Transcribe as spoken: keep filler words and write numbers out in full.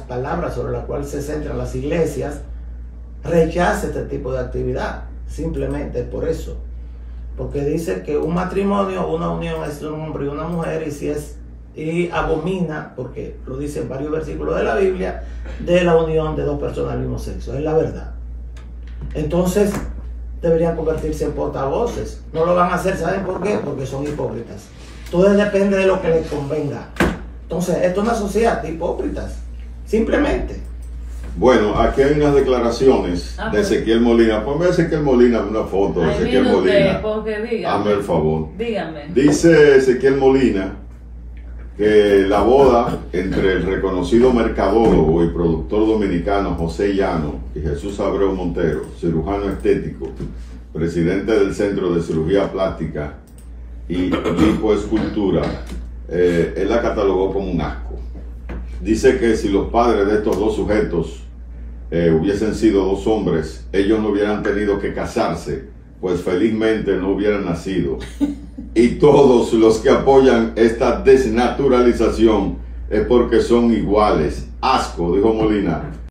palabra sobre la cual se centran las iglesias, rechaza este tipo de actividad, simplemente por eso. Porque dice que un matrimonio, una unión es un hombre y una mujer, y si es y abomina, porque lo dicen varios versículos de la Biblia, de la unión de dos personas del mismo sexo, es la verdad. Entonces deberían convertirse en portavoces. No lo van a hacer, ¿saben por qué? Porque son hipócritas. Todo depende de lo que les convenga. Entonces, esto es una sociedad de hipócritas, simplemente. Bueno, aquí hay unas declaraciones ah, de Ezequiel Molina. Ponme a Ezequiel Molina una foto de Ezequiel Molina. Hazme el favor. Dígame. Dice Ezequiel Molina que la boda entre el reconocido mercadólogo y productor dominicano José Llano y Jesús Abreu Montero, cirujano estético, presidente del Centro de Cirugía Plástica y Lipoescultura, eh, él la catalogó como un asco. Dice que si los padres de estos dos sujetos eh, hubiesen sido dos hombres, ellos no hubieran tenido que casarse, pues felizmente no hubieran nacido. Y todos los que apoyan esta desnaturalización es porque son iguales. Asco, dijo Molina,